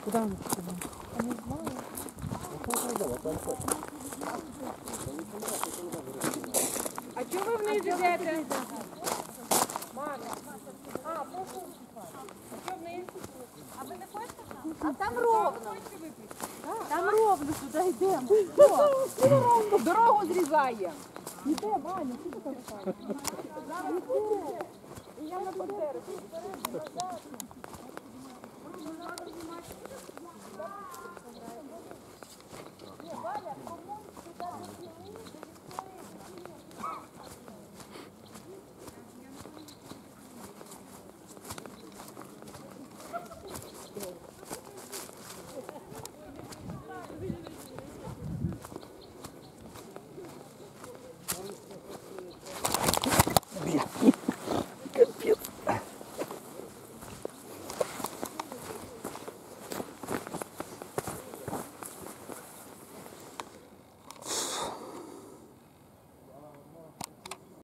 Куда он пошел? Я не знаю. А чого ви вниз йдете? Маша. А, прошу. А чого вниз? А ви не хочете? А там ровно. Там ровно, туди йдемо. Дорогу зрізає. Іде, Ваня, що ти так? Я на Бандеру.